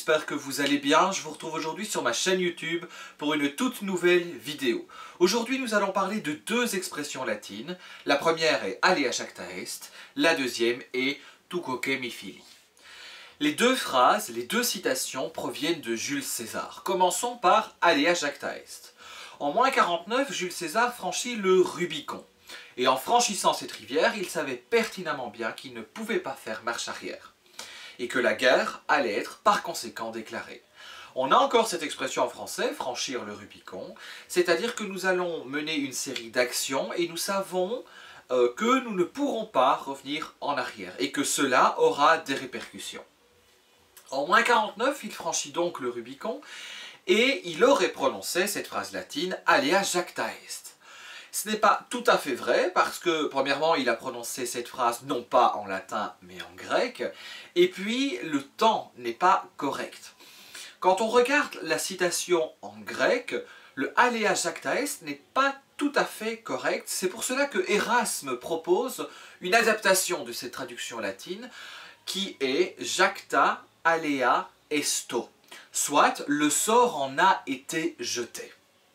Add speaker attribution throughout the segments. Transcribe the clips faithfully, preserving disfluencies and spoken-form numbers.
Speaker 1: j'espère que vous allez bien. Je vous retrouve aujourd'hui sur ma chaîne YouTube pour une toute nouvelle vidéo. Aujourd'hui, nous allons parler de deux expressions latines. La première est alea jacta est, la deuxième est tu quoque mi fili. Les deux phrases, les deux citations proviennent de Jules César. Commençons par alea jacta est. En moins quarante-neuf, Jules César franchit le Rubicon. Et en franchissant cette rivière, il savait pertinemment bien qu'il ne pouvait pas faire marche arrière. Et que la guerre allait être par conséquent déclarée. On a encore cette expression en français, franchir le Rubicon, c'est-à-dire que nous allons mener une série d'actions et nous savons euh, que nous ne pourrons pas revenir en arrière et que cela aura des répercussions. En moins quarante-neuf, il franchit donc le Rubicon et il aurait prononcé cette phrase latine « alea jacta est ». Ce n'est pas tout à fait vrai parce que, premièrement, il a prononcé cette phrase non pas en latin mais en grec, et puis le temps n'est pas correct. Quand on regarde la citation en grec, le alea jacta est n'est pas tout à fait correct. C'est pour cela que Erasme propose une adaptation de cette traduction latine qui est jacta alea esto, soit le sort en a été jeté.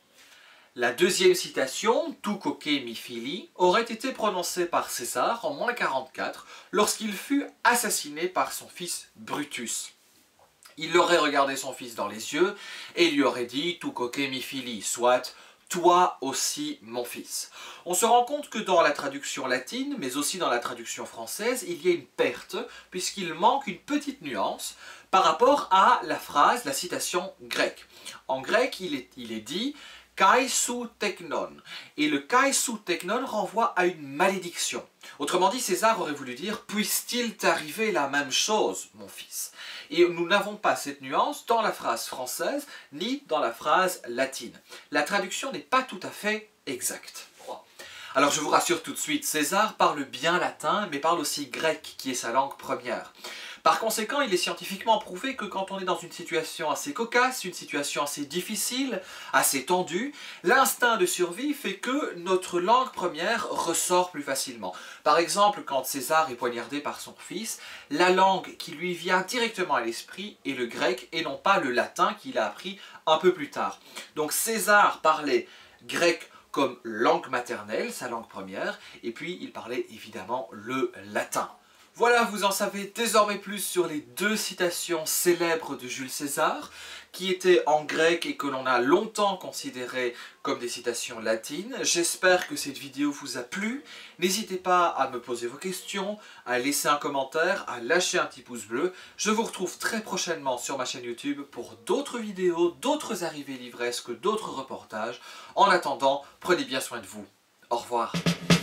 Speaker 1: La deuxième citation, tu quoque mi fili, aurait été prononcée par César en moins quarante-quatre lorsqu'il fut assassiné par son fils Brutus. Il aurait regardé son fils dans les yeux et lui aurait dit tu quoque mi fili, soit toi aussi mon fils. On se rend compte que dans la traduction latine, mais aussi dans la traduction française, il y a une perte puisqu'il manque une petite nuance par rapport à la phrase, la citation grecque. En grec, il est, il est dit kai sou teknon. Et le kai sou teknon renvoie à une malédiction. Autrement dit, César aurait voulu dire « Puisse-t-il t'arriver la même chose, mon fils ?» Et nous n'avons pas cette nuance dans la phrase française, ni dans la phrase latine. La traduction n'est pas tout à fait exacte. Alors je vous rassure tout de suite, César parle bien latin, mais parle aussi grec, qui est sa langue première. Par conséquent, il est scientifiquement prouvé que quand on est dans une situation assez cocasse, une situation assez difficile, assez tendue, l'instinct de survie fait que notre langue première ressort plus facilement. Par exemple, quand César est poignardé par son fils, la langue qui lui vient directement à l'esprit est le grec et non pas le latin qu'il a appris un peu plus tard. Donc César parlait grec comme langue maternelle, sa langue première, et puis il parlait évidemment le latin. Voilà, vous en savez désormais plus sur les deux citations célèbres de Jules César, qui étaient en grec et que l'on a longtemps considérées comme des citations latines. J'espère que cette vidéo vous a plu. N'hésitez pas à me poser vos questions, à laisser un commentaire, à lâcher un petit pouce bleu. Je vous retrouve très prochainement sur ma chaîne YouTube pour d'autres vidéos, d'autres arrivées livresques, d'autres reportages. En attendant, prenez bien soin de vous. Au revoir.